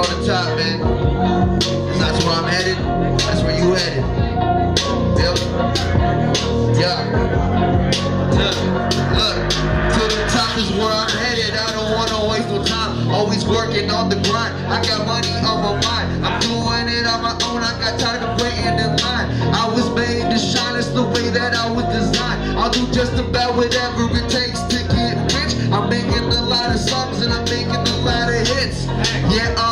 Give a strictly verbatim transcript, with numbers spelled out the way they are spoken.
on the top, man. Cause that's where I'm headed. That's where you headed. Yep. Yeah. Look, look. To the top is where I'm headed. I don't wanna waste no time. Always working on the grind. I got money on my mind. I'm doing it on my own. I got tired of waiting in line. I was made to shine. It's the way that I was designed. I'll do just about whatever it takes to get rich. I'm making a lot of songs and I'm making a lot of hits. Yeah,